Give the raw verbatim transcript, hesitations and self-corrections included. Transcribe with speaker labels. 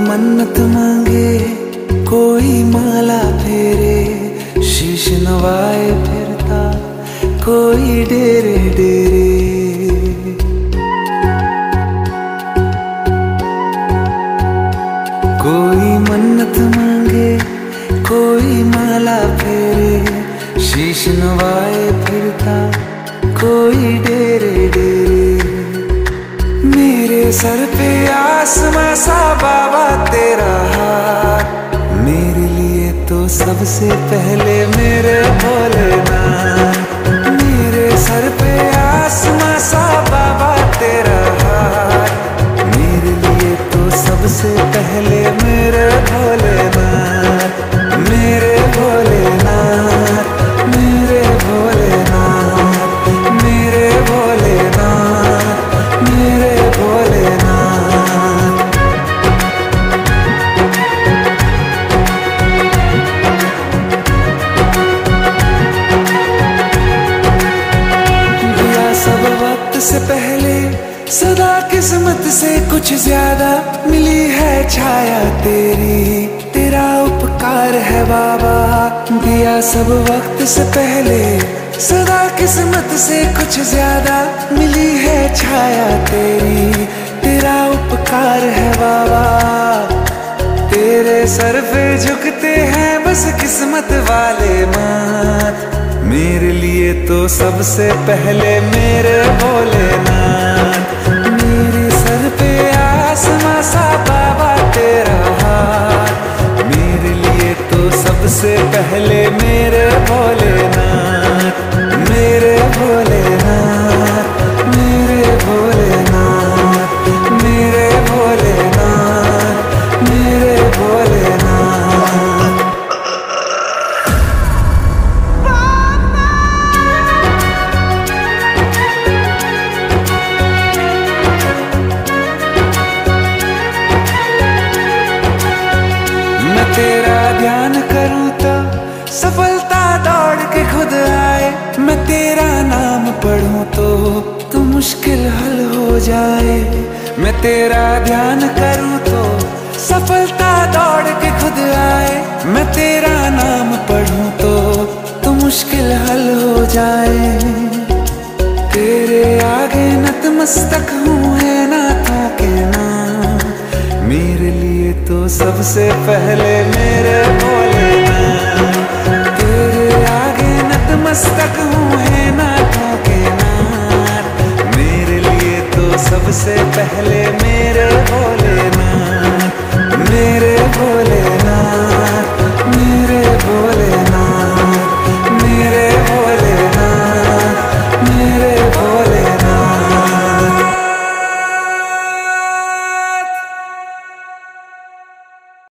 Speaker 1: मन्नत मांगे, कोई माला फेरे, शीश नवाए फिरता कोई डेरे डेरे। कोई मन्नत मांगे, कोई माला फेरे, शीश नवाए फिरता कोई डेरे डेरे। मेरे सर पे आसमां सा बाबा तेरा हाथ, मेरे लिए तो सबसे पहले मेरे भोलेनाथ। मेरे सर पे आसमां सा बाबा तेरा हाथ, मेरे लिए तो सबसे पहले मेरे भोलेनाथ। मेरे भोलेनाथ, मेरे भोलेनाथ, मेरे भोलेनाथ, मेरे भोलेनाथ। दिया सब वक्त से पहले, सदा किस्मत से कुछ ज्यादा, मिली है छाया तेरी, तेरा उपकार है बाबा। दिया सब वक्त से पहले, सदा किस्मत से कुछ ज्यादा, मिली है छाया तेरी, तेरा उपकार है बाबा। तेरे सर पे झुकते हैं बस किस्मत वाले माथ, मेरे लिए तो सबसे पहले मेरे भोलेनाथ। मेरे सर पे आसमां सा बाबा तेरा हाथ, मेरे लिए तो सबसे पहले मेरे भोलेनाथ। मेरे भोलेनाथ, मेरे भोलेनाथ, मेरे भोलेनाथ, मेरे भोलेनाथ। मैं तेरा ध्यान करूं तो सफलता दौड़ के खुद आए, मैं तेरा नाम पढ़ूं तो तो मुश्किल हल हो जाए। मैं तेरा ध्यान करूं तो सफलता दौड़ के खुद आए, मैं तेरा नाम पढ़ूं तो तो मुश्किल हल हो जाए। तेरे आगे नतमस्तक हूँ है नाथों के नाम, मेरे लिए तो सबसे पहले मेरे भोलेनाथ। तेरे आगे नतमस्तक